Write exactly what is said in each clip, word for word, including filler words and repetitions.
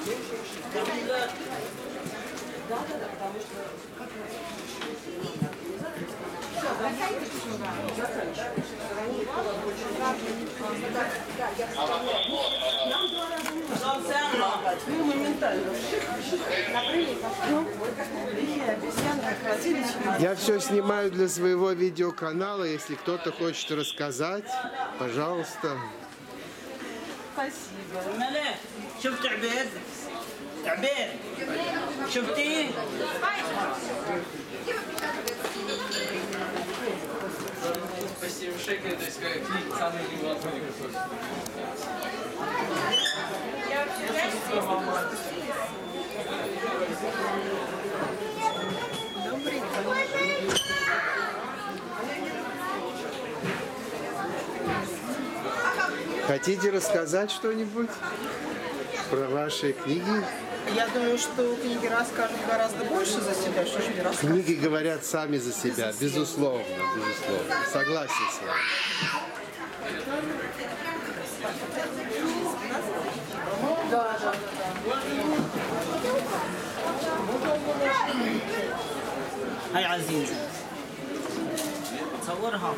Я все снимаю для своего видеоканала. Если кто-то хочет рассказать, пожалуйста. Спасибо. شفت عبيد؟ عبيد شفتيه؟ Спасибо, шейка, то есть как самый невозможный. Хотите рассказать что-нибудь про ваши книги? Я думаю, что книги расскажут гораздо больше за себя, что же не расскажут. Книги говорят сами за себя, безусловно, безусловно. Согласен с вами. Да, да, هاي عزيزة تصورها.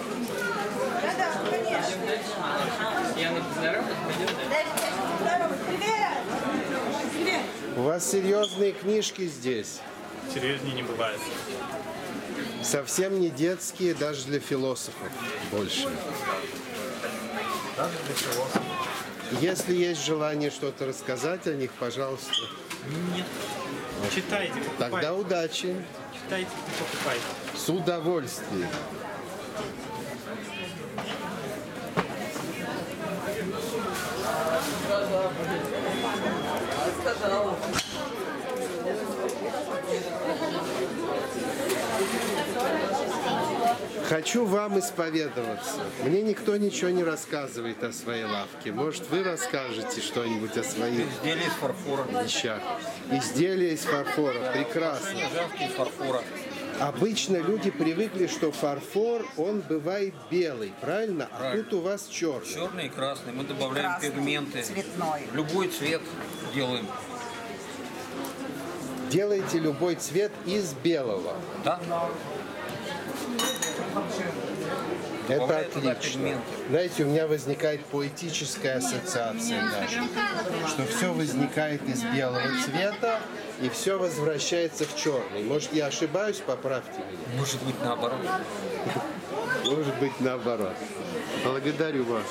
У вас серьезные книжки здесь? Серьезнее не бывает. Совсем не детские, даже для философов больше. Даже для философов. Если есть желание что-то рассказать о них, пожалуйста. Нет. Читайте, покупайте. Тогда удачи. Читайте и покупайте. С удовольствием. Хочу вам исповедоваться. Мне никто ничего не рассказывает о своей лавке. Может, вы расскажете что-нибудь о своих Изделия из фарфора. вещах? Изделия из фарфора. Прекрасно. Женские из фарфора. Обычно люди привыкли, что фарфор, он бывает белый, правильно? А Правильно. тут у вас черный. Черный и красный. Мы добавляем Красный, пигменты. цветной. Любой цвет делаем. Делаете любой цвет из белого. Да? Это Добавляем туда отлично. пигменты. Знаете, у меня возникает поэтическая ассоциация даже, что все возникает из белого цвета и все возвращается в черный. Может, я ошибаюсь, поправьте меня. Может быть, наоборот. Может быть, наоборот. Благодарю вас.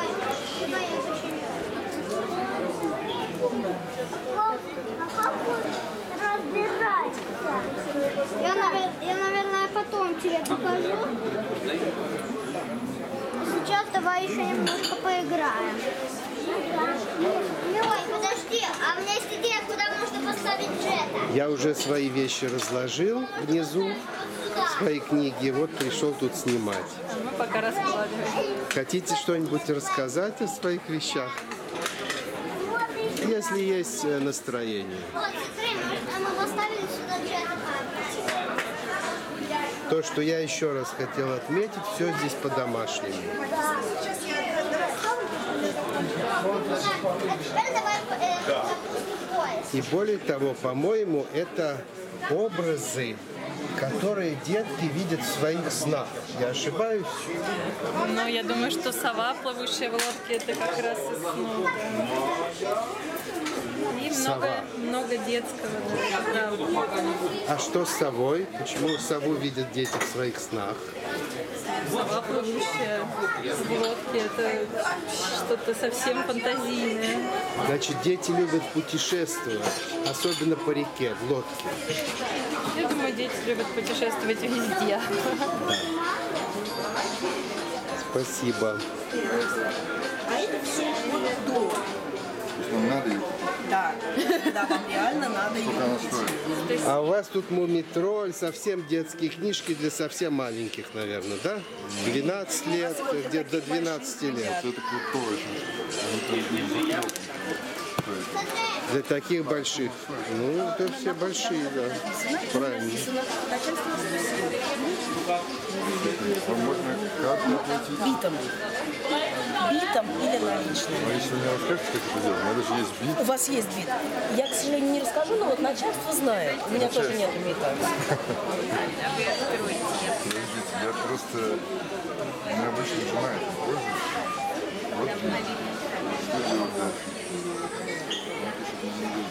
Я, навер- я, наверное, потом тебе покажу. Сейчас давай еще немножко поиграем. Милой, подожди, а у меня есть идея, куда можно поставить Джета. Я уже свои вещи разложил внизу, свои книги. Вот пришел тут снимать. Мы пока раскладываем. Хотите что-нибудь рассказать о своих вещах? Если есть э, настроение. Вот, смотри, мы поставили сюда Джета. То, что я еще раз хотел отметить, все здесь по-домашнему. Теперь давай э, пояс. И более того, по-моему, это образы, которые детки видят в своих снах. Я ошибаюсь? Ну, я думаю, что сова, плывущая в лодке, это как раз из снов. И Сова. много, много детского, да, правда. А что с совой? Почему сову видят дети в своих снах? Сова, плывущая в лодке, это что-то совсем фантазийное. Значит, дети любят путешествовать, особенно по реке, в лодке. Я думаю, дети любят путешествовать везде. Спасибо. А это все до. Нам надо их? Да, да, вам реально надо ее Она купить. стоит. А у вас тут мумитроль, совсем детские книжки для совсем маленьких, наверное, да? двенадцать лет, где-то до двенадцати лет. Это крутое. Для таких больших. Ну, это все большие, да. Правильно. Вам можно карту оплатить? Битом. Бит битом или наличным. А если вы мне расскажете, как это делать? Надо же есть бит. У вас есть бит. Я, к сожалению, не расскажу, но вот начальство знает. У меня тоже нет имитации. Подождите, я просто необычно жена это пользуюсь. Вот бит. Что делать дальше? Вот еще не видел.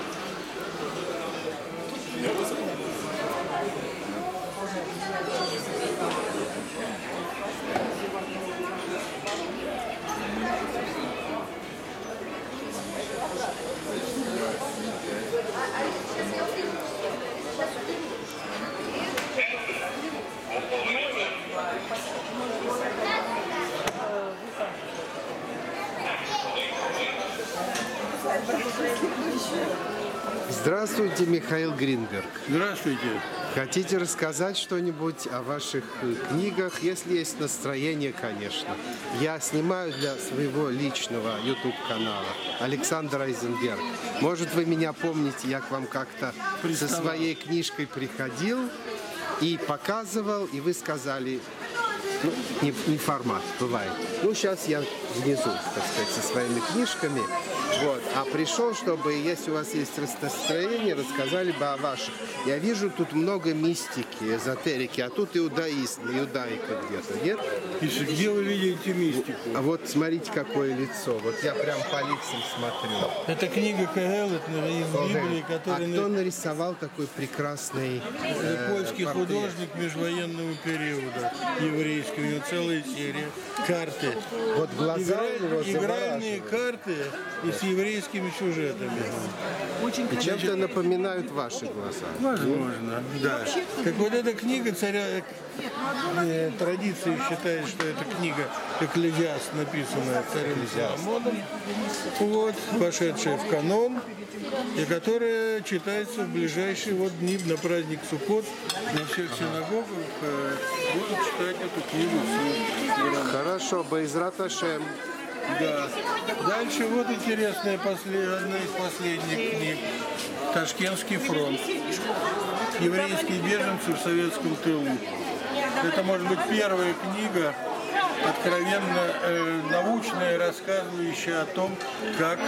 Здравствуйте, Михаил Гринберг. Здравствуйте. Хотите рассказать что-нибудь о ваших книгах, если есть настроение, конечно? Я снимаю для своего личного YouTube-канала Александр Айзенберг. Может, вы меня помните, я к вам как-то со своей книжкой приходил и показывал, и вы сказали, ну, не, не формат, бывает. Ну, сейчас я внизу, так сказать, со своими книжками. Вот. А пришел, чтобы, если у вас есть настроение, рассказали бы о ваших. Я вижу тут много мистики, эзотерики, а тут иудаизм, иудаика где-то, нет? И где вы видите мистику? А вот смотрите, какое лицо. Вот я прям по лицам смотрю. Это книга Когел, это из Библии, А который кто нарисовал такой прекрасный э, польский портрет? художник межвоенного периода, еврейский, у него целая серия карты. Вот глаза Игра- его игральные завораживают. карты и с еврейскими сюжетами. И чем-то напоминают ваши глаза. Возможно, да. Так вот эта книга царя э, традиции считает, что эта книга Экклезиаст, написанная царем Соломоном, вот, вошедшая в канон, и которая читается в ближайшие вот дни на праздник Суккот. На всех синагогах э, будут читать эту книгу. вслух. Хорошо, Бейзрат Ашем. Да. Дальше вот интересная послед... одна из последних книг. Ташкентский фронт. Еврейские беженцы в советском тылу. Это может быть первая книга, откровенно э, научная, рассказывающая о том, как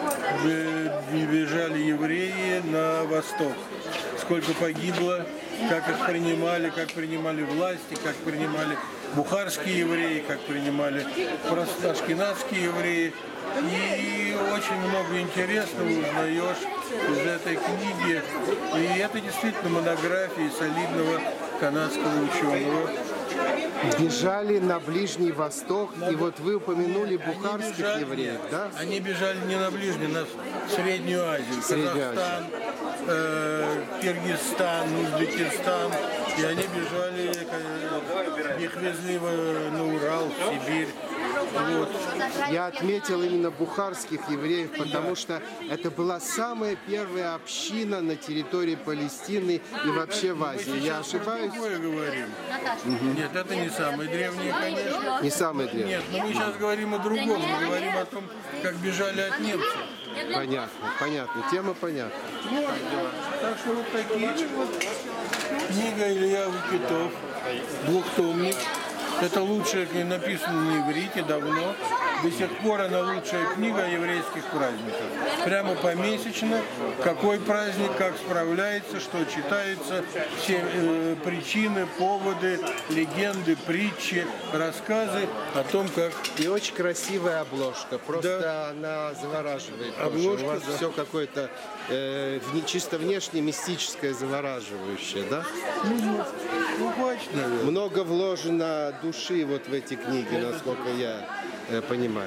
бежали евреи на восток. Сколько погибло, как их принимали, как принимали власти, как принимали бухарские евреи, как принимали просто ашкеназские евреи. И очень много интересного узнаешь из этой книги. И это действительно монография солидного канадского ученого. Бежали на Ближний Восток, и вот вы упомянули бухарских бежали, евреев, да? Они бежали не на Ближний, на Среднюю Азию, Среднюю Казахстан, э, Киргизстан, Узбекистан. И они бежали, э, их везли в- на Урал, в Сибирь. Вот. Я отметил именно бухарских евреев, потому что это была самая первая община на территории Палестины и вообще в Азии. Я ошибаюсь? Другое говорим. Нет, это не самые древние, конечно. Не самые древние. Нет, но мы сейчас говорим о другом. Мы говорим о том, как бежали от немцев. Понятно, понятно. Тема понятна. Вот, да. Так что вот такие вот. Книга Илья Выкитов, двухтомник. Это лучшая книга, написана на иврите давно. До сих пор она лучшая книга о еврейских праздниках. Прямо помесячно, какой праздник, как справляется, что читается, все э, причины, поводы, легенды, притчи, рассказы о том, как... И очень красивая обложка, просто Да. она завораживает. тоже. Обложка, У вас да. все какое-то э, вне- чисто внешне мистическое, завораживающее, да? Ну, хватит, наверное. Много вложено души вот в эти книги, насколько я э, понимаю.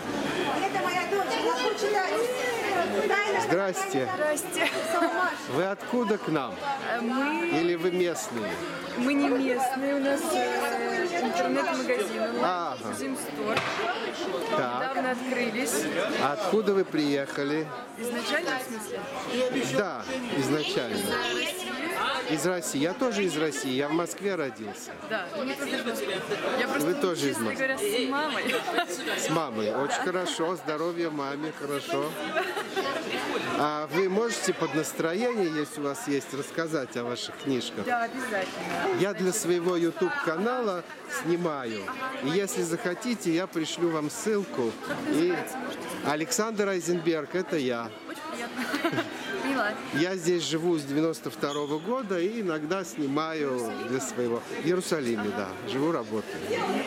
Здрасте. Здрасте. Вы откуда к нам? Мы, Или вы местные? мы не местные, у нас э, интернет-магазин, Ага. Зимстор. Так. Недавно открылись. А откуда вы приехали? Изначально, в смысле? Да, изначально. Из России. Из России. Я тоже из России. Я в Москве родился. Да, мы тоже из Москвы. Я просто, Вы тоже из честно Москвы. говоря, с мамой. С мамой. Очень хорошо. Здоровья маме. Хорошо. А вы можете под настроение, если у вас есть, рассказать о ваших книжках? Да, обязательно. Я для своего YouTube-канала снимаю. И если захотите, я пришлю вам ссылку. И Александр Айзенберг, это я. Очень приятно. Поняла. Я здесь живу с девяносто второго года и иногда снимаю для своего. В Иерусалиме, да. Живу, работаю.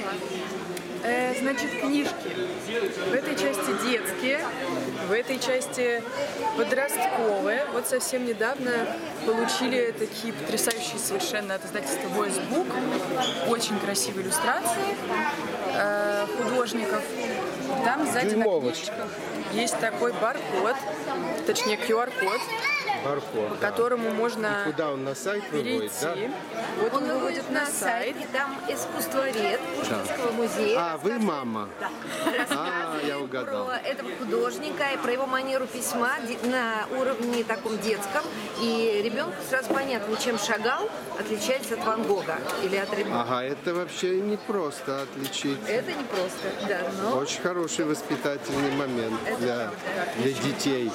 Э, значит, книжки. В этой части детские, в этой части подростковые. Вот совсем недавно получили такие потрясающие совершенно от издательства Voice Book. Очень красивые иллюстрации э, художников. Там сзади на книжках есть такой баркод, точнее ку ар код. Баркод, по да. которому можно И куда он на сайт выводит, да? Вот он выводит на сайт. Там искусствовед Пушкинского музея. А, вы мама. Да. А, я угадал. Про этого художника и про его манеру письма на уровне таком детском. И ребенку сразу понятно, чем Шагал отличается от Ван Гога или от Рембрандта. Ага, это вообще не просто отличить. Это не просто, да, но... Очень хороший воспитательный момент для, для детей.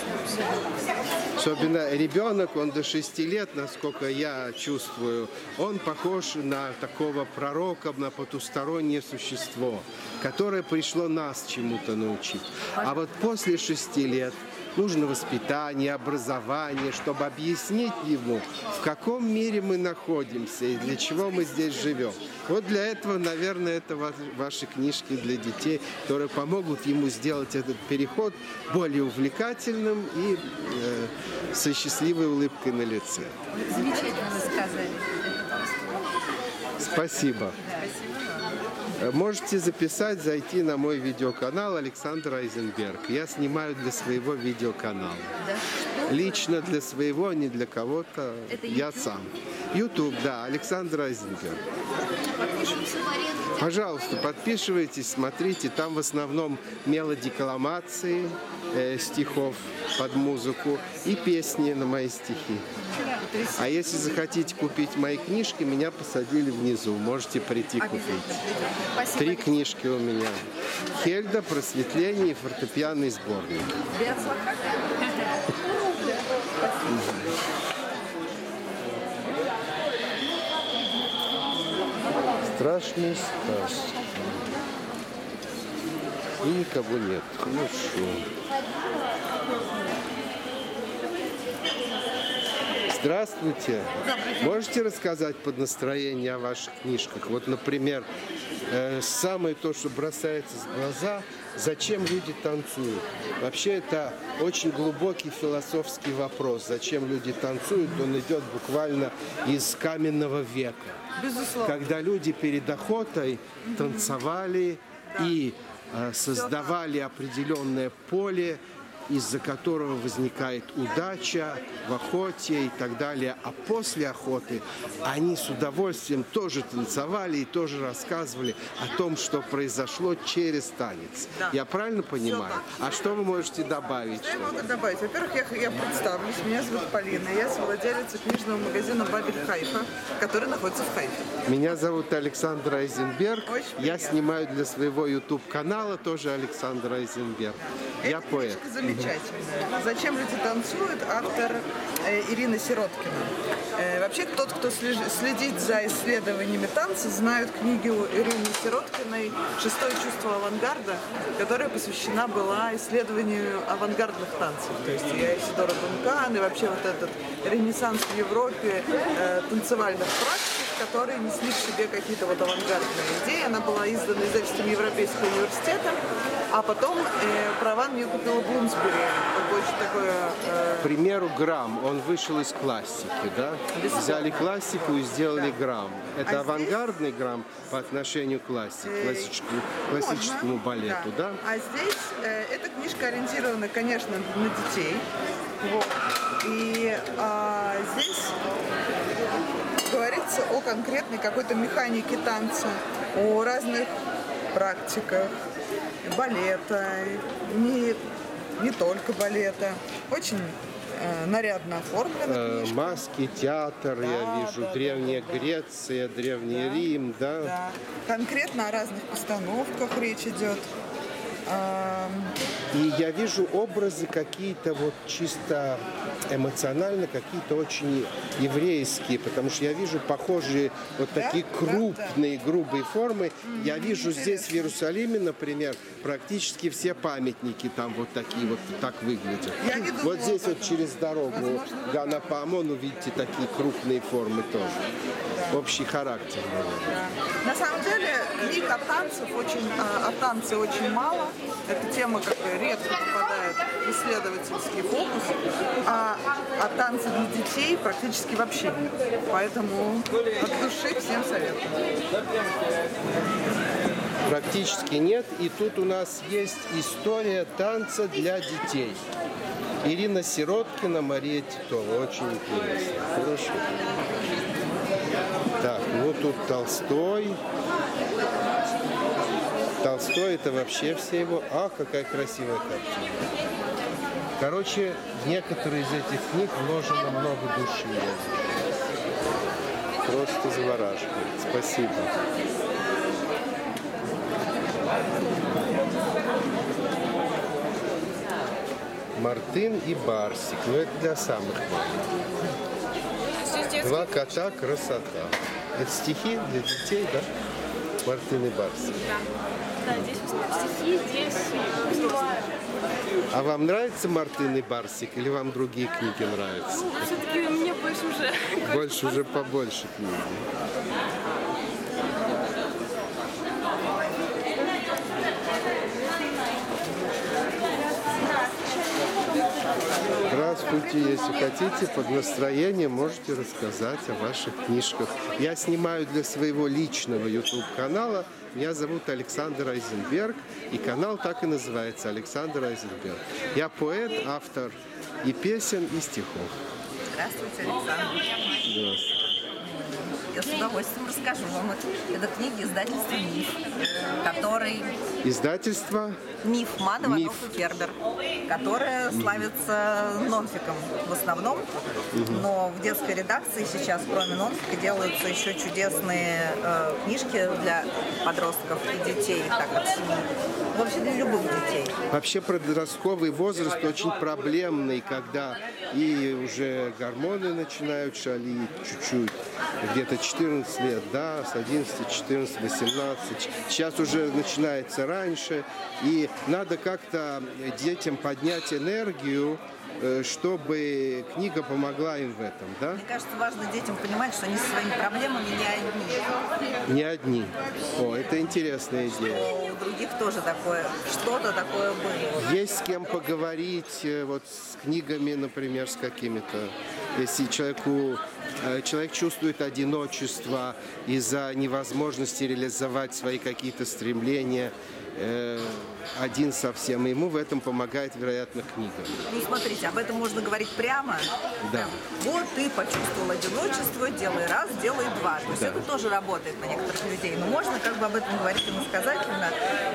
Особенно ребенок, он до шести лет, насколько я чувствую, он похож на такого пророка, на потустороннее существо, которое пришло нас чему-то научить. А вот после шести лет нужно воспитание, образование, чтобы объяснить ему, в каком мире мы находимся и для чего мы здесь живем. Вот для этого, наверное, это ваши книжки для детей, которые помогут ему сделать этот переход более увлекательным и э, со счастливой улыбкой на лице. Замечательно вы сказали. Спасибо. Можете записать, зайти на мой видеоканал Александр Айзенберг. Я снимаю для своего видеоканала. Лично для своего, не для кого-то. Я сам. YouTube, да, Александр Айзенберг. Пожалуйста, подписывайтесь, смотрите. Там в основном мелодикаламации э, стихов под музыку и песни на мои стихи. А если захотите купить мои книжки, меня посадили внизу. Можете прийти купить. Три книжки у меня. Хельда, просветление и фортепианный сборник. Страшный страсть. И никого нет. Хорошо. Здравствуйте. Можете рассказать под настроение о ваших книжках? Вот, например, э, самое то, что бросается в глаза, зачем люди танцуют? Вообще это очень глубокий философский вопрос. Зачем люди танцуют? Он идет буквально из каменного века. Безусловно. Когда люди перед охотой танцевали и э, создавали определенное поле, из-за которого возникает удача в охоте и так далее. А после охоты они с удовольствием тоже танцевали и тоже рассказывали о том, что произошло через танец. Да. Я правильно понимаю? А что вы можете добавить? Я могу добавить. Во-первых, я, я представлюсь. Меня зовут Полина. Я совладелица книжного магазина «Бабель Хайфа», который находится в Хайфе. Меня зовут Александр Айзенберг. Очень Я приятно. снимаю для своего YouTube-канала тоже Александр Айзенберг. Я Эта поэт. книжка замечательная. «Зачем люди танцуют?» Автор э, Ирина Сироткина. Э, вообще, тот, кто слежи- следит за исследованиями танца, знает книгу Ирины Сироткиной «Шестое чувство авангарда», которая посвящена была исследованию авангардных танцев. То есть и Айсидора Дункан, и вообще вот этот ренессанс в Европе э, танцевальных практик, которые несли в себе какие-то вот авангардные идеи. Она была издана издательством Европейского университета, а потом э, права на нее купила Блумсбери. Это очень такое... Э... К примеру, грамм, он вышел из классики, да? Взяли классику и сделали Да. грамм. Это А авангардный грамм по отношению к классике, Э, классическому, классическому Можно, балету, да? А здесь э, эта книжка ориентирована, конечно, на детей. Вот. И а, здесь говорится о конкретной какой-то механике танца, о разных практиках балета, не, не только балета. Очень э, нарядно оформлена Э, книжка. маски, театр, Да, я вижу, да, Древняя да, да. Греция, Древний Да. Рим, да? Да. Конкретно о разных постановках речь идет. А, И я вижу образы какие-то вот чисто эмоционально, какие-то очень еврейские, потому что я вижу похожие вот Да? такие Да, крупные, грубые формы. Я вижу здесь, в Иерусалиме, например, практически все памятники там вот такие вот так выглядят. Я не думала Вот здесь об вот этом. через дорогу Возможно, Гана Паамону видите такие крупные формы тоже. Общий характер, наверное. На самом деле книг о танцах очень, о, о танце очень мало. Эта тема как бы редко попадает в исследовательский фокус, а о танце для детей практически вообще нет. Поэтому от души всем советую. Практически нет. И тут у нас есть история танца для детей. Ирина Сироткина, Мария Титова. Очень интересно. Хорошо. Так, ну тут Толстой. Толстой это вообще все его. А, какая красивая картина. Короче, в некоторые из этих книг вложено много души. Просто завораживает. Спасибо. Мартын и Барсик. Ну, это для самых маленьких. Два кота, красота. Это стихи для детей, да? Мартын и Барсик. Да, здесь в основном стихи, здесь взрослые. А вам нравится Мартын и Барсик или вам другие книги нравятся? Ну, все-таки мне больше уже... Больше уже побольше книг. Здравствуйте, если хотите, под настроение можете рассказать о ваших книжках. Я снимаю для своего личного YouTube-канала. Меня зовут Александр Айзенберг, и канал так и называется «Александр Айзенберг». Я поэт, автор и песен, и стихов. Здравствуйте, Александр. Здравствуйте. Я с удовольствием расскажу вам. Это книги издательства «Миф», который... Издательство? «Миф» Мада, Ванов «Миф». и Фербер, которое славится нонфиком в основном, но в детской редакции сейчас, кроме нонфика, делаются еще чудесные э, книжки для подростков и детей, так от семи. Вообще для любых детей. Вообще подростковый возраст очень проблемный, когда и уже гормоны начинают шалить чуть-чуть, где-то четырнадцать лет, да, с одиннадцати, четырнадцати, восемнадцати. Сейчас уже начинается раньше, и надо как-то детям поднять энергию, чтобы книга помогла им в этом, да? Мне кажется, важно детям понимать, что они со своими проблемами не одни. Не одни. О, это интересная идея. Что у других тоже такое, что-то такое было. Есть с кем поговорить, вот с книгами, например, с какими-то. Если человеку, человек чувствует одиночество из-за невозможности реализовать свои какие-то стремления, э, один совсем, ему в этом помогает, вероятно, книга. Ну, смотрите, об этом можно говорить прямо. Да. Вот ты почувствовал одиночество, делай раз, делай два. То есть Да. это тоже работает на некоторых людей. Но можно как бы об этом говорить иносказательно,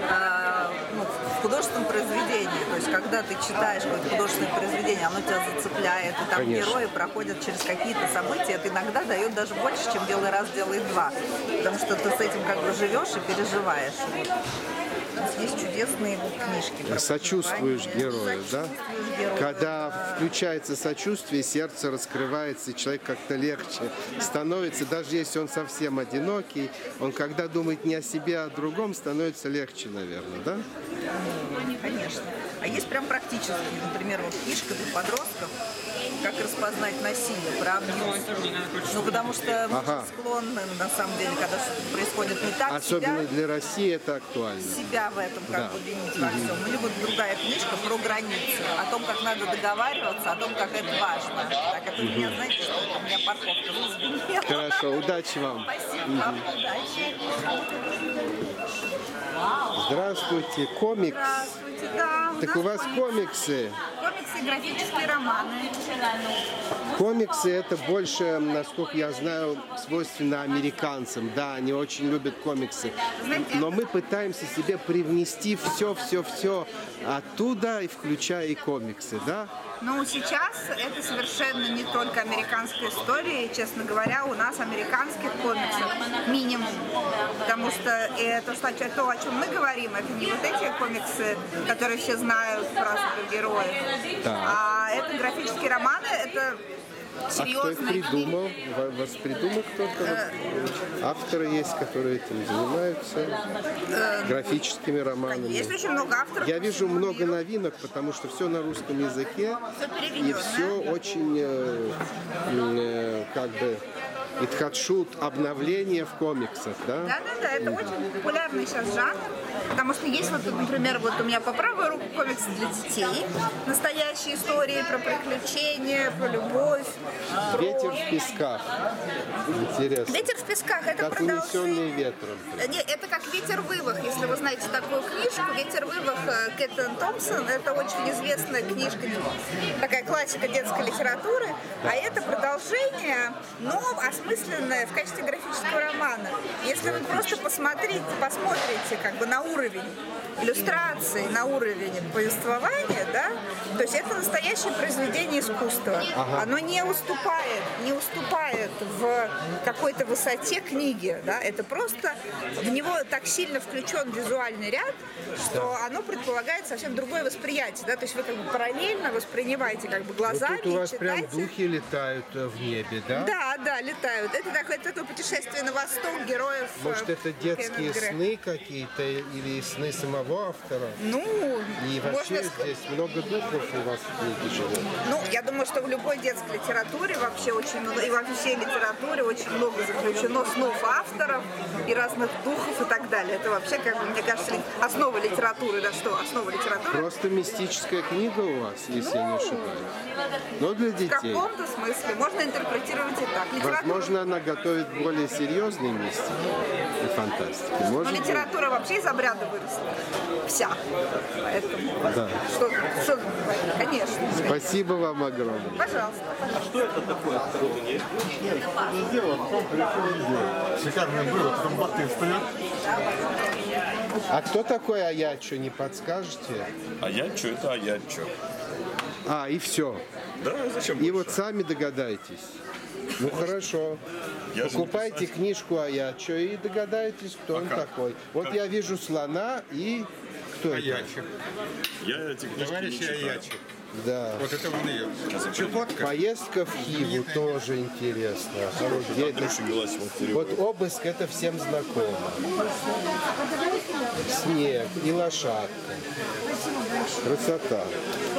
э, ну, в художественном произведении. То есть когда ты читаешь какое-то художественное произведение, оно тебя зацепляет, и там Конечно. герои проходят через какие-то события, это иногда дает даже больше, чем делай раз, делай два. Потому что ты с этим как бы живешь и переживаешь. Вот. У нас есть чудесные книжки. про Сочувствуешь проживание. герою, да? Сочувствуешь герою, Когда да. включается сочувствие, сердце раскрывается, и человек как-то легче становится, даже если он совсем одинокий, он когда думает не о себе, а о другом, становится легче, наверное, да? Конечно. А есть прям практические, например, вот книжка для подростков, как распознать насилие, про абьюз. Ну, потому что мы Ага. же склонны, на самом деле, когда что-то происходит не так, Особенно себя, для России это актуально. себя в этом как Да. бы винить во всем. Или вот другая книжка про границы, о том, как надо договариваться, о том, как это важно. Так это у меня, знаете, что это у меня парковка зазвенела. Хорошо, удачи вам. Спасибо вам, удачи. Здравствуйте, комикс. Здравствуйте, да. Так у вас комиксы. Комиксы комиксы, графические романы. Комиксы это больше, насколько я знаю, свойственно американцам. Да, они очень любят комиксы. Но мы пытаемся себе привнести все-все-все оттуда, и включая и комиксы, да? Ну, сейчас это совершенно не только американская история, и, честно говоря, у нас американских комиксов минимум, потому что это, что, то, о чем мы говорим, это не вот эти комиксы, которые все знают про супергероев, да. А это графические романы, это серьезные. А кто их придумал? Вас придумал кто-то? Авторы есть, которые этим занимаются, графическими романами. Есть очень много авторов. Я вижу много новинок, потому что все на русском языке, и все очень, э, э, как бы, итхадшут, обновление в комиксах, да? Да, да, да, это очень популярный сейчас жанр, потому что есть вот, например, вот у меня по правую руку комиксы для детей, настоящие истории про приключения, про любовь. Про... Ветер в песках. Интересно. Ветер в песках, это как продолжение. унесенный ветром. Нет, это как Ветер в Ивах, если вы знаете такую книжку. Ветер в Ивах Кэтлин Томпсон, это очень известная книжка, такая классика детской литературы, а это продолжение, но осмысленное в качестве графического романа. Если вы просто посмотрите, посмотрите как бы на уровень иллюстрации, на уровень повествования, да, то есть это настоящее произведение искусства. Ага. Оно не уступает, не уступает в какой-то высоте книги, да, это просто в него так сильно включен визуальный ряд, что оно предполагает совсем другое восприятие, да, то есть вы как бы параллельно воспринимаете как бы глазами, вот тут у вас читаете. прям духи летают в небе, да? Да, да, летают. Это такое, это такое путешествие на восток героев. Может, это детские сны какие-то или сны самого автора? Ну, и вообще можно... здесь много духов у вас в книге живет. Ну, я думаю, что в любой детской литературе вообще очень много, и во всей литературе очень много заключено снов авторов и разных духов и так далее. Это вообще, как бы, мне кажется, основа литературы, да что, основа литературы. Просто мистическая книга у вас, если ну, я не ошибаюсь. Но для детей. В каком-то смысле. Можно интерпретировать и так. Литература... Возможно, она готовит более серьезные мистики и фантастики. Может Но литература быть. вообще из обряда выросла. Вся. Поэтому... Да. Что, что... Конечно. Спасибо вам огромное. Пожалуйста. А что это такое? Нет. Шикарное было, потом боты стоят. А кто такой Аячо, не подскажете? Аячо это Аячо. А, и все. Да, зачем? И вот сами догадайтесь. Ну хорошо. Я Покупайте книжку Аячо и догадаетесь, кто он такой. Вот я вижу слона и кто это? Я эти книжки Товарищ не читаю. Аячо. Да. Вот это он ее. Чукотка. Поездка в Хиву тоже интересно. Где это? Вот обыск это всем знакомо. Снег и лошадка. Красота.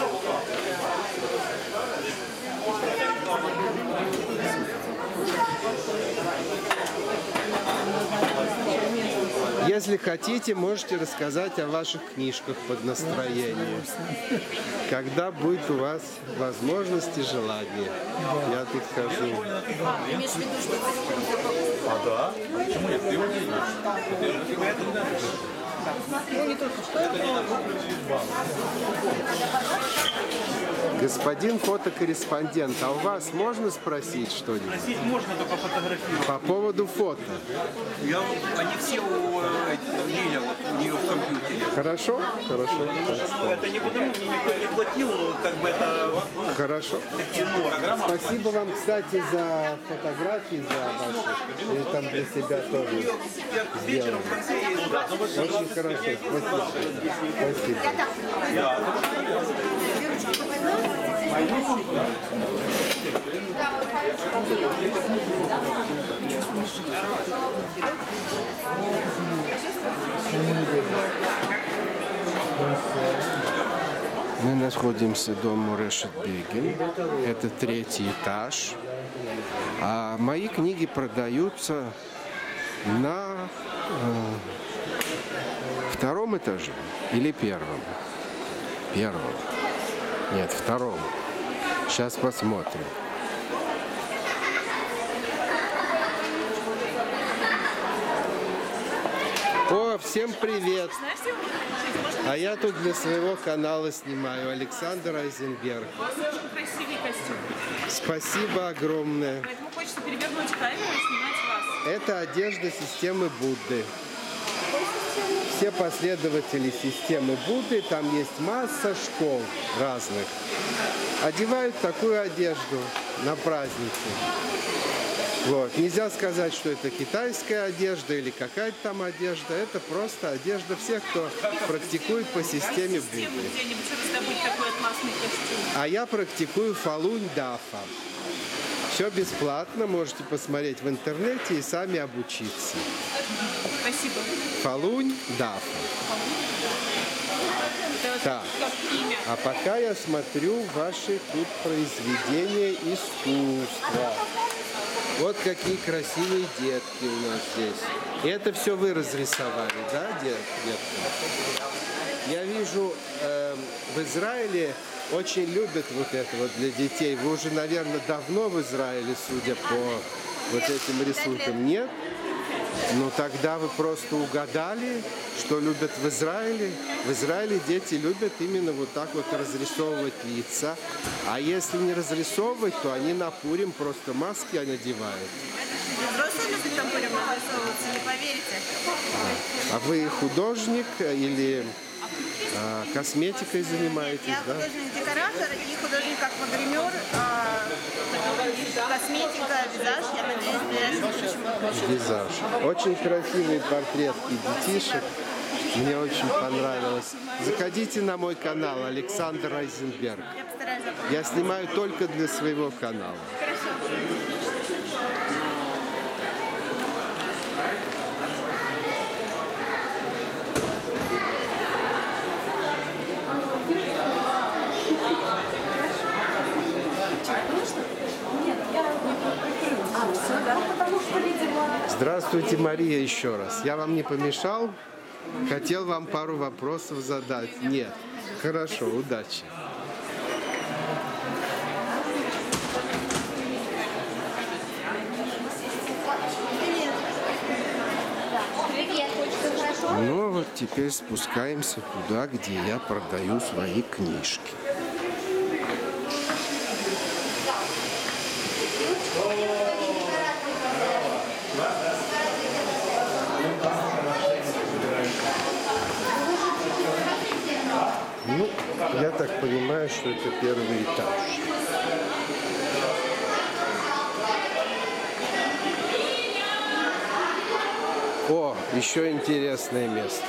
Если хотите, можете рассказать о ваших книжках под настроение. Когда будет у вас возможность и желание. Я тут хожу. А да? Почему нет? Ты его не Господин фотокорреспондент, а у вас можно спросить что-нибудь? Спросить можно, только фотографировать. По поводу фото. Я, они все у Лиля, вот, у нее в компьютере. Хорошо? Хорошо. Это не потому, мне никто не платил, как бы это... Хорошо. Спасибо вам, кстати, за фотографии, за ваши. И там для себя тоже сделали. Очень хорошо. Спасибо. Спасибо. Мы находимся в доме Решет Бегин. Это третий этаж. А мои книги продаются на э, втором этаже или первом? Первом. Нет, втором. Сейчас посмотрим. О, всем привет. А я тут для своего канала снимаю. Александр Айзенберг. У вас очень красивый костюм. Спасибо огромное. Поэтому хочется перевернуть камеру и снимать вас. Это одежда системы Будды. Все последователи системы Будды, там есть масса школ разных, одевают такую одежду на праздники. Вот. Нельзя сказать, что это китайская одежда или какая-то там одежда. Это просто одежда всех, кто практикует по системе Будды. Где-нибудь раздобыть такой атласный костюм. А я практикую фалунь дафа. Все бесплатно, можете посмотреть в интернете и сами обучиться. Спасибо. Фалунь дафа. Так. А пока я смотрю ваши тут произведения искусства. Вот какие красивые детки у нас здесь. И это все вы разрисовали, да, дет, детки? Я вижу, э, в Израиле очень любят вот это вот для детей. Вы уже, наверное, давно в Израиле, судя по вот этим рисункам. Нет? Ну тогда вы просто угадали, что любят в Израиле. В Израиле дети любят именно вот так вот разрисовывать лица. А если не разрисовывать, то они на Пурим просто маски надевают. Взрослые любят там Пурим разрисовываться, не поверите. А вы художник или а, косметикой занимаетесь, Я да? художник-декоратор и художник как гример, а, косметика, визаж. Я надеюсь, в будущем буду. Визаж. Очень красивые портретки детишек. Мне очень понравилось. Заходите на мой канал Александр Айзенберг. Я постараюсь запомнить. Я снимаю только для своего канала. Здравствуйте, Мария, еще раз. Я вам не помешал? Хотел вам пару вопросов задать. Нет. Хорошо, удачи. Привет, очень хорошо? Ну вот теперь спускаемся туда, где я продаю свои книжки. Ну, я так понимаю, что это первый этаж. О, еще интересное место.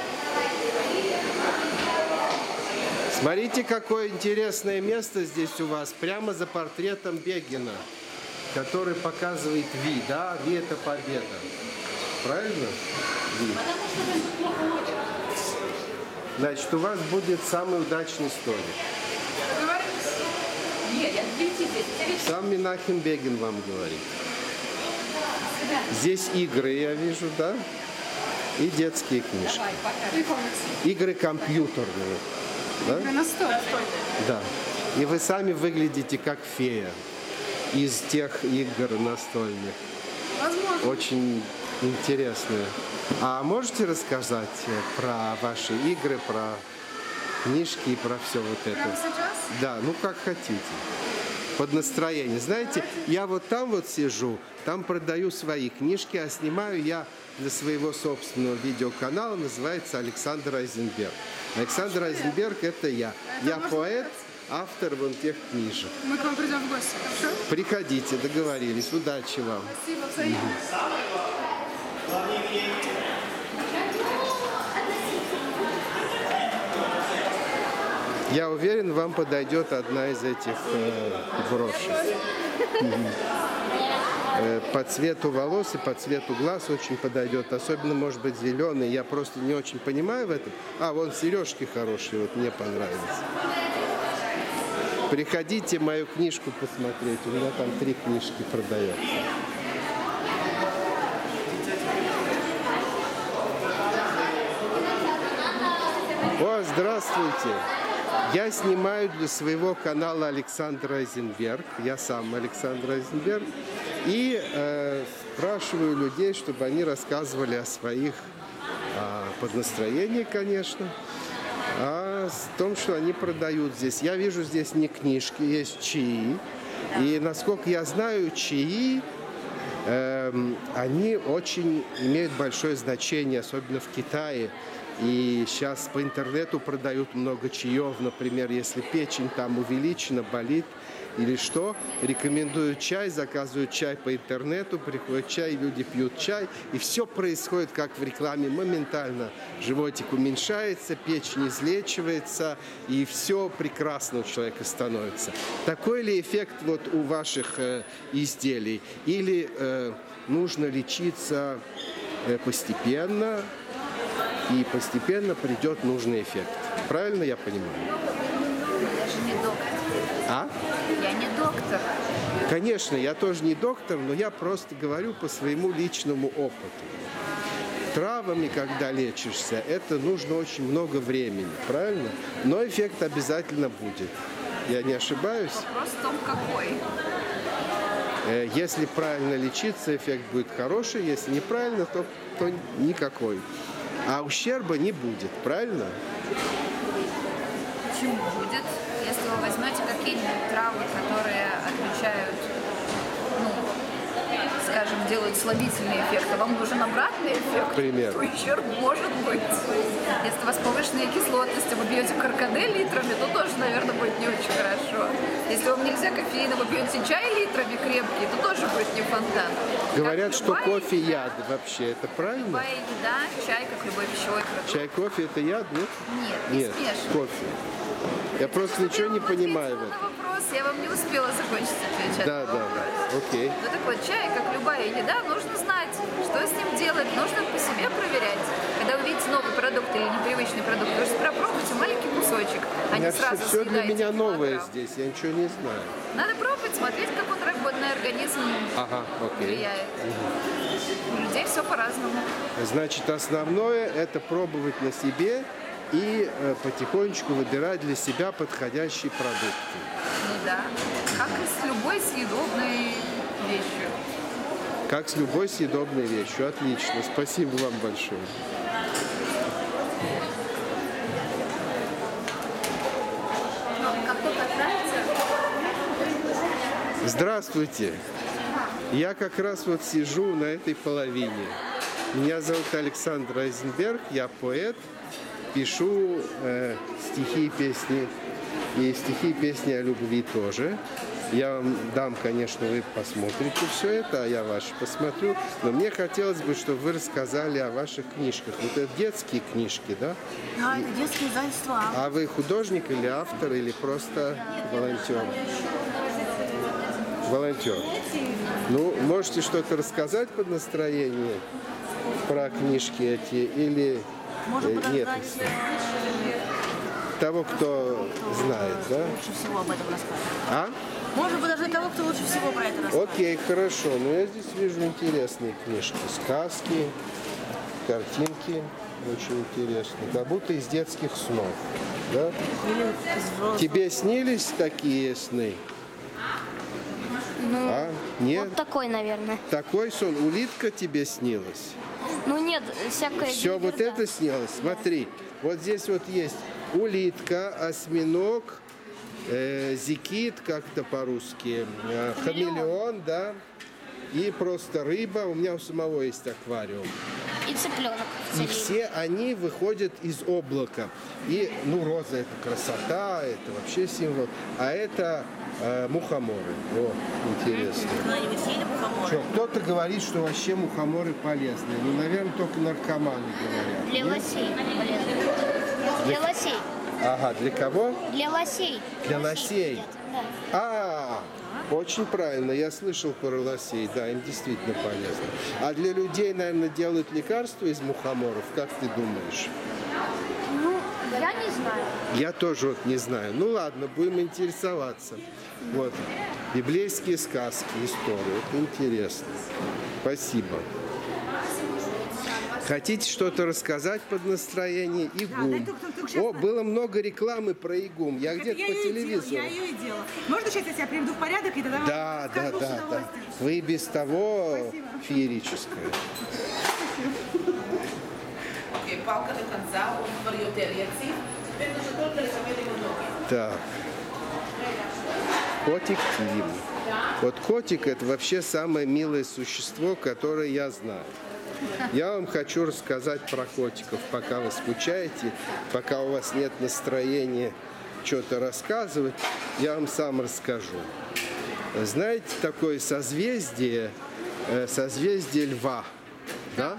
Смотрите, какое интересное место здесь у вас, прямо за портретом Бегина, который показывает Ви, да? Ви — это победа. Правильно? Ви. Значит, у вас будет самый удачный столик. Сам Менахем Бегин вам говорит. Здесь игры, я вижу, да? И детские книжки. Игры компьютерные. Да? Да. И вы сами выглядите как фея из тех игр настольных. Очень интересные. А можете рассказать про ваши игры, про книжки и про все вот это? Прямо сейчас? Да, ну как хотите. Под настроение. Знаете, я вот там вот сижу, там продаю свои книжки, а снимаю я для своего собственного видеоканала, называется Александр Айзенберг. Александр Айзенберг — это я. Я поэт, автор вон тех книжек. Мы к вам придем в гости, хорошо? Приходите, договорились. Удачи вам. Спасибо, взаимно. Я уверен, вам подойдет одна из этих э, брошек. Э, по цвету волос и по цвету глаз очень подойдет. Особенно, может быть, зеленый. Я просто не очень понимаю в этом. А, вон сережки хорошие, вот мне понравились. Приходите мою книжку посмотреть. У меня там три книжки продается. О, здравствуйте! Я снимаю для своего канала Александр Айзенберг. Я сам Александр Айзенберг. И э, спрашиваю людей, чтобы они рассказывали о своих э, под настроение, конечно, а в том, что они продают здесь. Я вижу здесь не книжки, есть чаи. И, насколько я знаю, чаи, э, они очень имеют большое значение, особенно в Китае. И сейчас по интернету продают много чаев, например, если печень там увеличена, болит или что, рекомендуют чай, заказывают чай по интернету, приходит чай, люди пьют чай, и все происходит как в рекламе моментально. Животик уменьшается, печень излечивается, и все прекрасно у человека становится. Такой ли эффект вот у ваших э, изделий? Или э, нужно лечиться э, постепенно, и постепенно придет нужный эффект? Правильно я понимаю? Я же не доктор. А? Я не доктор. Конечно, я тоже не доктор, но я просто говорю по своему личному опыту. Травами, когда лечишься, это нужно очень много времени, правильно? Но эффект обязательно будет. Я не ошибаюсь? Вопрос в том, какой. Если правильно лечиться, эффект будет хороший. Если неправильно, то, то никакой. А ущерба не будет, правильно? Почему будет? Если вы возьмете какие-нибудь травы, которые отвечают, ну, скажем, делают слабительный эффект, а вам нужен обратный эффект, Примерно. то ущерб может быть. Если у вас повышенная кислотность, а вы бьете каркадель литрами, то тоже, наверное, будет не очень хорошо. Если вам нельзя кофеина, вы пьете чай литрами крепкий, то тоже будет не фонтан. Говорят, Как что любая кофе еда, яд вообще. Это правильно? Любая еда, чай, как любой пищевой продукт. Чай, кофе – это яд, нет? Нет, не Нет, смешивай. кофе. Я просто ничего не понимаю в этом. Вопрос, я вам не успела закончить отвечать Да, на да, вопрос. да. Окей. Ну так вот, чай, как любая еда, нужно знать, что с ним делать, нужно по себе проверять. Когда вы видите новый продукт или непривычный продукт, вы же попробуйте маленький кусочек, а не Все, сразу все для съедаете меня новое килограмм. здесь, я ничего не знаю. Надо пробовать, смотреть, как он работает на организм, Ага, окей. влияет. У людей все по-разному. Значит, основное – это пробовать на себе и э, потихонечку выбирать для себя подходящие продукты. Ну да, как и с любой съедобной вещью. Как с любой съедобной вещью. Отлично. Спасибо вам большое. Здравствуйте. Я как раз вот сижу на этой половине. Меня зовут Александр Айзенберг, я поэт, пишу э, стихи и песни, и стихи и песни о любви тоже. Я вам дам, конечно, вы посмотрите все это, а я ваши посмотрю. Но мне хотелось бы, чтобы вы рассказали о ваших книжках. Вот это детские книжки, да? Да, это детские издательства. А вы художник или автор, или просто волонтер? Волонтер. Ну, можете что-то рассказать под настроение про книжки эти или э, нет? Того, кто знает, да? Лучше всего об этом рассказывать. А? Можно подождать того, кто лучше всего про это рассказывает. Окей, хорошо. Но я здесь вижу интересные книжки. Сказки, картинки. Очень интересные. Как будто из детских снов. Да? Или из взрослых. Тебе снились такие сны? Ну, А? Нет? вот такой, наверное. Такой сон. Улитка тебе снилась? Ну нет, всякое... Все вот это снилось? Смотри. Вот здесь вот есть улитка, осьминог, э, зикит, как-то по-русски, э, хамелеон, да, и просто рыба. У меня у самого есть аквариум. И цыпленок. И все они выходят из облака. И, ну, роза – это красота, это вообще символ. А это э, мухоморы. О, интересно. Когда-нибудь ели мухоморы? Что, кто-то говорит, что вообще мухоморы полезные. Ну, наверное, только наркоманы говорят. Для Нет? лосей полезно. Для лосей. Ага, для кого? Для лосей. Для лосей. едят, да. А, очень правильно, я слышал про лосей, да, им действительно полезно. А для людей, наверное, делают лекарства из мухоморов, как ты думаешь? Ну, я не знаю. Я тоже вот не знаю. Ну ладно, будем интересоваться. Вот, библейские сказки, истории, это интересно. Спасибо. Хотите что-то рассказать под настроение? Игум. О, было много рекламы про Игум. Я где-то по телевизору. Я ее и делала. Можно сейчас я себя приведу в порядок и тогда вам Да, да, скажу с да, да. удовольствием? Вы и без того феерическая. Так. Котик Тим. Вот котик — это вообще самое милое существо, которое я знаю. Я вам хочу рассказать про котиков, пока вы скучаете, пока у вас нет настроения что-то рассказывать, я вам сам расскажу. Знаете такое созвездие, созвездие Льва, да?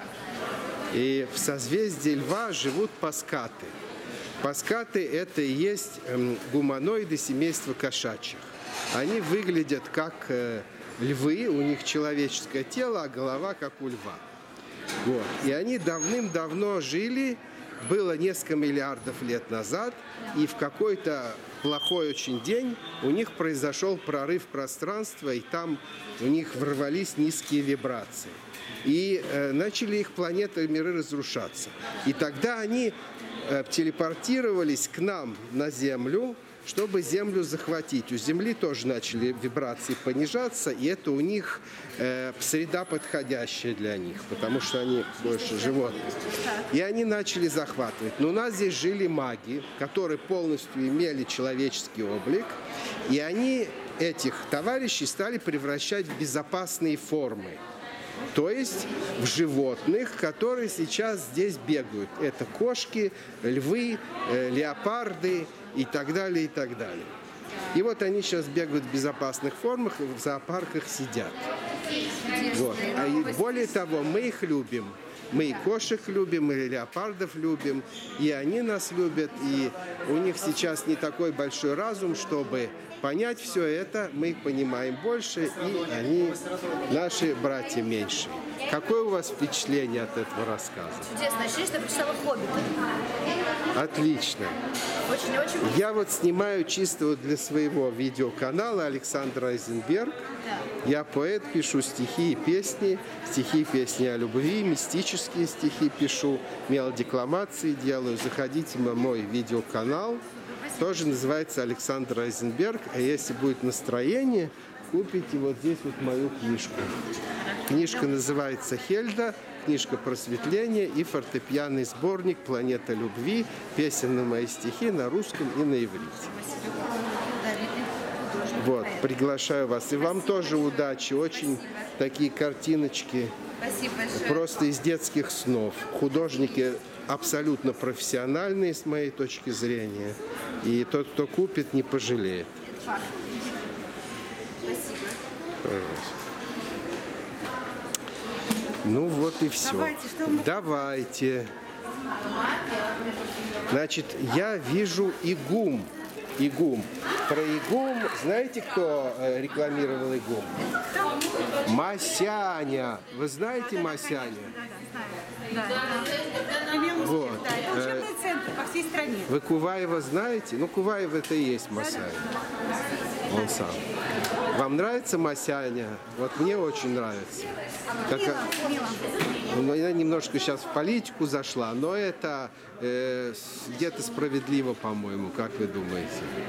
И в созвездии Льва живут паскаты. Паскаты — это и есть гуманоиды семейства кошачьих. Они выглядят как львы, у них человеческое тело, а голова как у льва. Вот. И они давным-давно жили, было несколько миллиардов лет назад, и в какой-то плохой очень день у них произошел прорыв пространства, и там у них ворвались низкие вибрации. И э, начали их планеты и миры разрушаться. И тогда они э, телепортировались к нам на Землю, чтобы Землю захватить. У Земли тоже начали вибрации понижаться, и это у них э, среда подходящая для них, потому что они больше животные. И они начали захватывать. Но у нас здесь жили маги, которые полностью имели человеческий облик, и они этих товарищей стали превращать в безопасные формы. То есть в животных, которые сейчас здесь бегают. Это кошки, львы, э, леопарды и так далее, и так далее. И вот они сейчас бегают в безопасных формах и в зоопарках сидят. Вот. А и более того, мы их любим. Мы и кошек любим, и леопардов любим, и они нас любят. И у них сейчас не такой большой разум, чтобы понять все это. Мы их понимаем больше, и они наши братья меньше. Какое у вас впечатление от этого рассказа? Чудесно. Ощущение, что я прочитала «Хоббита». Отлично. Очень-очень. Я вот снимаю чисто вот для своего видеоканала Александр Айзенберг. Я поэт, пишу стихи и песни, стихи и песни о любви, мистические стихи пишу, мелодекламации делаю. Заходите на мой видеоканал, тоже называется Александр Айзенберг. А если будет настроение, купите вот здесь вот мою книжку. Книжка называется «Хельда», книжка просветления и фортепианный сборник «Планета любви», песенные мои стихи на русском и на иврите. Вот, приглашаю вас. И вам тоже удачи. Очень такие картиночки. Спасибо большое. Просто из детских снов. Художники абсолютно профессиональные, с моей точки зрения. И тот, кто купит, не пожалеет. Спасибо. Пожалуйста. Ну вот и все. Давайте, что мы... Давайте. Значит, я вижу игум. Игум. Про игум, знаете, кто рекламировал игум? Масяня. Вы знаете Масяня? Да, да. Вот. Да, это учебный центр по всей стране. Вы Куваева знаете? Ну, Куваев это и есть Масяня. Он сам. Вам нравится Масяня? Вот мне очень нравится. Как... Ну, я немножко сейчас в политику зашла, но это э, где-то справедливо, по-моему, как вы думаете?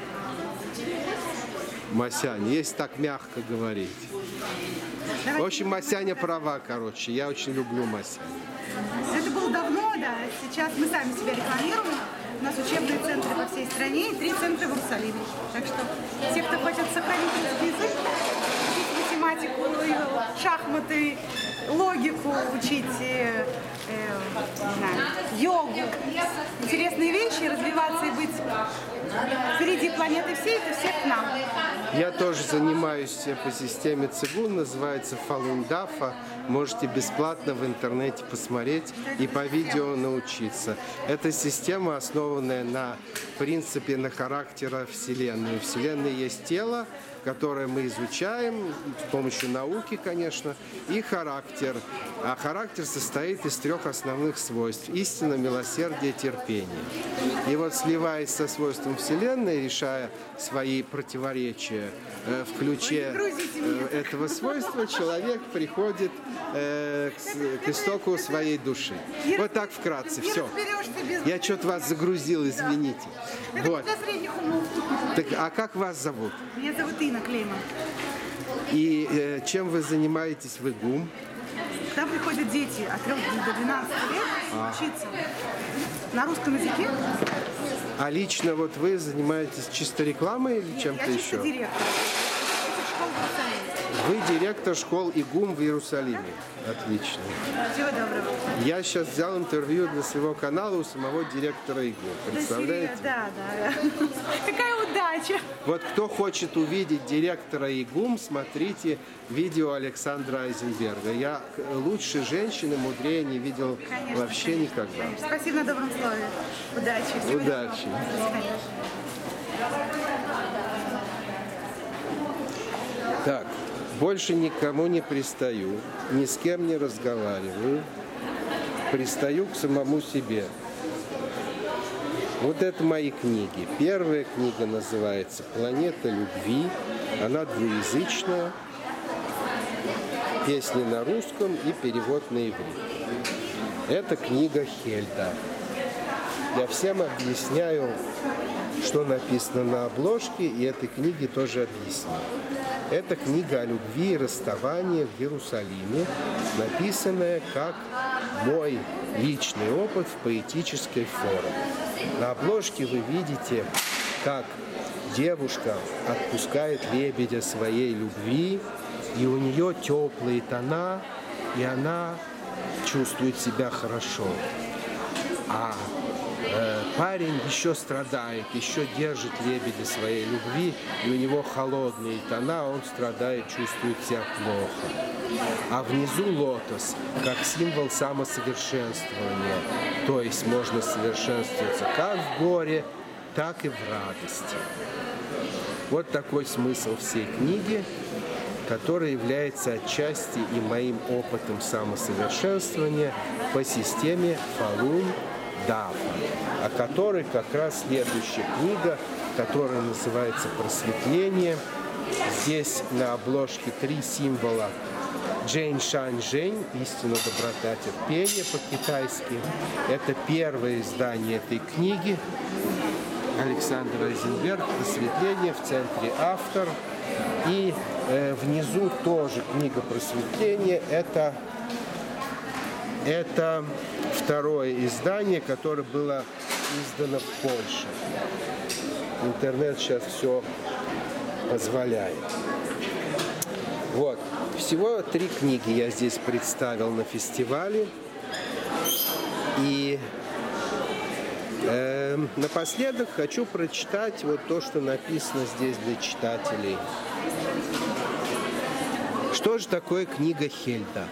Масяня, если так мягко говорить. В общем, Масяня права, короче. Я очень люблю Масяню. Это было давно, да. Сейчас мы сами себя рекламируем. У нас учебные центры по всей стране и три центра в Иерусалиме. Так что те, кто хочет сохранить русский язык, учить математику, шахматы, логику, учить э, э, не знаю, йогу, интересные вещи, развиваться и быть впереди планеты всей, это всех к нам. Я тоже занимаюсь по системе цигун, называется Фалун-Дафа. Можете бесплатно в интернете посмотреть и по видео научиться. Это система, основанная на принципе, на характера Вселенной. У Вселенной есть тело, которое мы изучаем с помощью науки, конечно, и характер. А характер состоит из трех основных свойств: истина, милосердие, терпение. И вот, сливаясь со свойством Вселенной, решая свои противоречия э, в ключе э, этого свойства, человек приходит э, к, к истоку своей души. Вот так вкратце, все. Я что-то вас загрузил, извините. Вот. Так, а как вас зовут? Меня зовут Инна Клейман. И э, чем вы занимаетесь в ИГУМ? К нам приходят дети от трёх до двенадцати лет А. учиться на русском языке. А лично вот вы занимаетесь чисто рекламой или чем-то Я чисто еще? директор. Этих школ в Иерусалиме. Вы директор школ ИГУМ в Иерусалиме. Отлично. Всего доброго. Я сейчас взял интервью для своего канала у самого директора ИГУМ. Представляете? Да, да, да. Какая удача. Вот кто хочет увидеть директора ИГУМ, смотрите видео Александра Айзенберга. Я лучше женщины, мудрее не видел Конечно, вообще конечно, никогда. конечно. Спасибо на добром слове. Удачи. Всего Удачи. доброго. До свидания. Так, больше никому не пристаю, ни с кем не разговариваю. Пристаю к самому себе. Вот это мои книги. Первая книга называется «Планета любви». Она двуязычная. Песни на русском и перевод на иврит. Это книга Хельда. Я всем объясняю, что написано на обложке, и этой книге тоже объясню. Это книга о любви и расставании в Иерусалиме, написанная как мой личный опыт в поэтической форме. На обложке вы видите, как девушка отпускает лебедя своей любви, и у нее теплые тона, и она чувствует себя хорошо. А э, парень еще страдает, еще держит лебедя своей любви, и у него холодные тона, он страдает, чувствует себя плохо. А внизу лотос, как символ самосовершенствования, то есть можно совершенствоваться как в горе, так и в радости. Вот такой смысл всей книги, который является отчасти и моим опытом самосовершенствования по системе Фалун Дафа, о которой как раз следующая книга, которая называется «Просветление». Здесь на обложке три символа Джейн Шань Жень, истина, доброта, терпение по-китайски. Это первое издание этой книги. Александр Айзенберг, «Просветление», в центре автор. И э, внизу тоже книга «Просветление». Это, это второе издание, которое было издано в Польше. Интернет сейчас все позволяет. Вот. Всего три книги я здесь представил на фестивале. И э, напоследок хочу прочитать вот то, что написано здесь для читателей. Что же такое книга Хельда?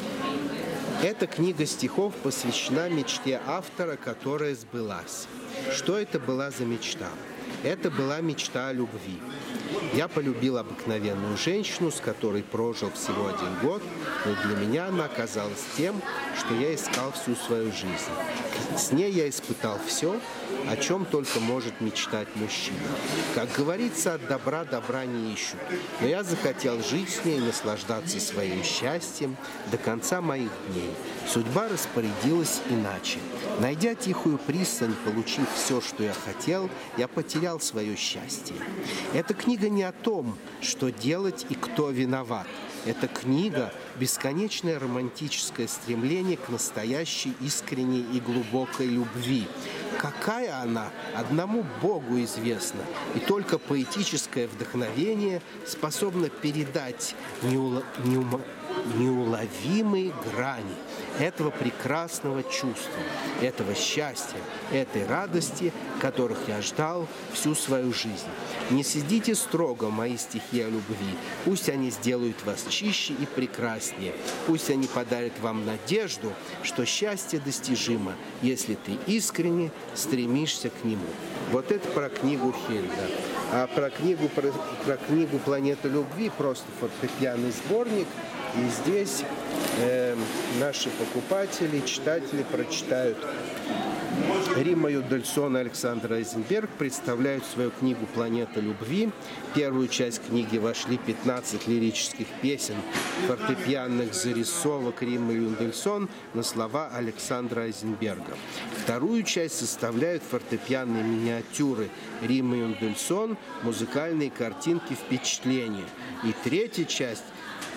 Эта книга стихов посвящена мечте автора, которая сбылась. Что это была за мечта? Это была мечта о любви. Я полюбил обыкновенную женщину, с которой прожил всего один год, но для меня она оказалась тем, что я искал всю свою жизнь. С ней я испытал все, о чем только может мечтать мужчина. Как говорится, от добра добра не ищут. Но я захотел жить с ней и наслаждаться своим счастьем до конца моих дней. Судьба распорядилась иначе. Найдя тихую пристань, получив все, что я хотел, я потерял свое счастье. Эта книга не о том, что делать и кто виноват. Эта книга – бесконечное романтическое стремление к настоящей, искренней и глубокой любви. Какая она, одному Богу известна, и только поэтическое вдохновение способно передать неула... неума... неуловимые грани этого прекрасного чувства, этого счастья, этой радости, которых я ждал всю свою жизнь. Не судите строго мои стихи о любви, пусть они сделают вас чище и прекраснее, пусть они подарят вам надежду, что счастье достижимо, если ты искренне стремишься к нему. Вот это про книгу Хельда. А про книгу, про, про книгу «Планета любви» просто фортепианный сборник. И здесь э, наши покупатели, читатели прочитают. Римма Юдельсон и Александр Айзенберг представляют свою книгу «Планета любви». В первую часть книги вошли пятнадцать лирических песен, фортепианных зарисовок Риммы Юдельсон на слова Александра Айзенберга. Вторую часть составляют фортепианные миниатюры Риммы Юдельсон, музыкальные картинки, впечатления. И третья часть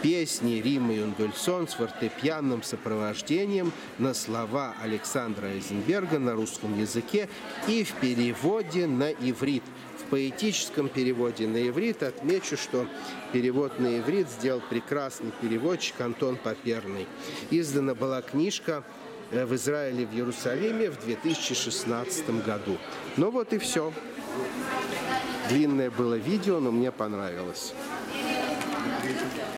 Песни Риммы Юнгельсон с фортепианным сопровождением на слова Александра Айзенберга на русском языке и в переводе на иврит. В поэтическом переводе на иврит отмечу, что перевод на иврит сделал прекрасный переводчик Антон Поперный. Издана была книжка в Израиле, в Иерусалиме в две тысячи шестнадцатом году. Ну вот и все. Длинное было видео, но мне понравилось.